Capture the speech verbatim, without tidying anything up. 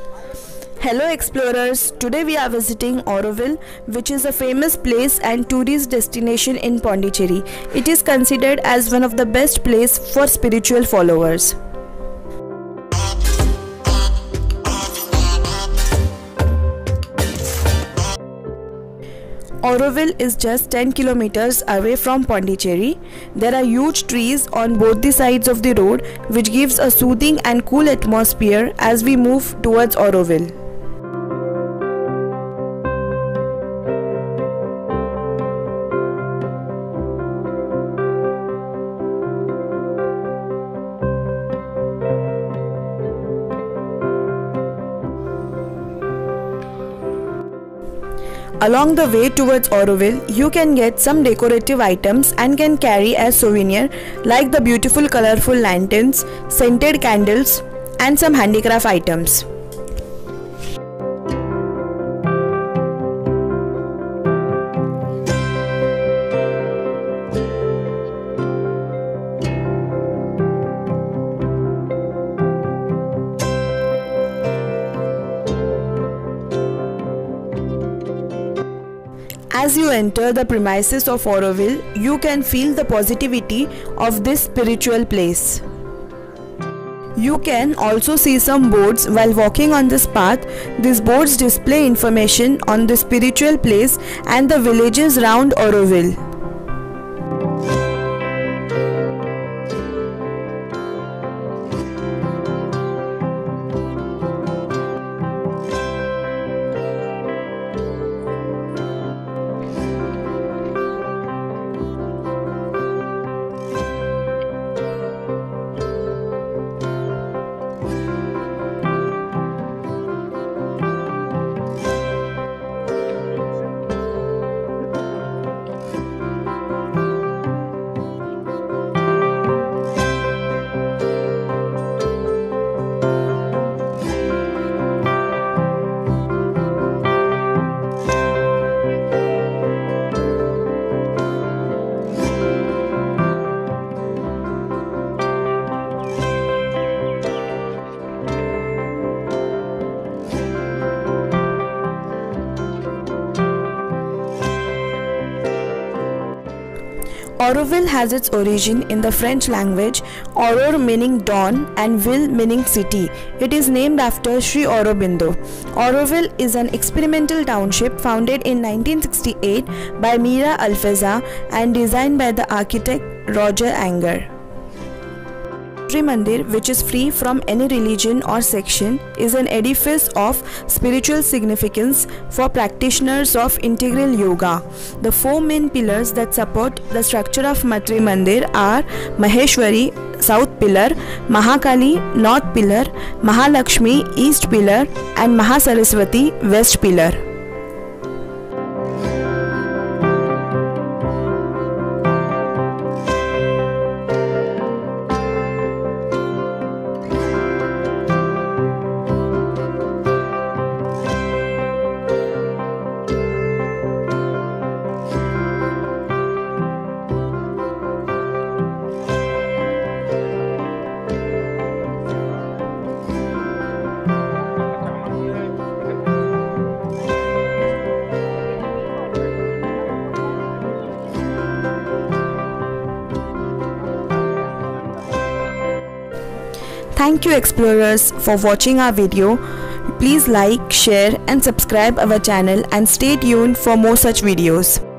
Hello explorers, today we are visiting Auroville, which is a famous place and tourist destination in Pondicherry. It is considered as one of the best places for spiritual followers. Auroville is just ten kilometers away from Pondicherry. There are huge trees on both the sides of the road, which gives a soothing and cool atmosphere as we move towards Auroville. Along the way towards Auroville, you can get some decorative items and can carry as souvenir like the beautiful colorful lanterns, scented candles and some handicraft items. As you enter the premises of Auroville, you can feel the positivity of this spiritual place. You can also see some boards while walking on this path. These boards display information on the spiritual place and the villages around Auroville. Auroville has its origin in the French language, Aurore meaning dawn and Ville meaning city. It is named after Sri Aurobindo. Auroville is an experimental township founded in nineteen sixty-eight by Mira Alfeza and designed by the architect Roger Anger. Matri Mandir, which is free from any religion or section, is an edifice of spiritual significance for practitioners of integral yoga. The four main pillars that support the structure of Matri Mandir are Maheshwari, South Pillar, Mahakali, North Pillar, Mahalakshmi, East Pillar, and Mahasaraswati, West Pillar. Thank you explorers for watching our video. Please like, share and subscribe our channel and stay tuned for more such videos.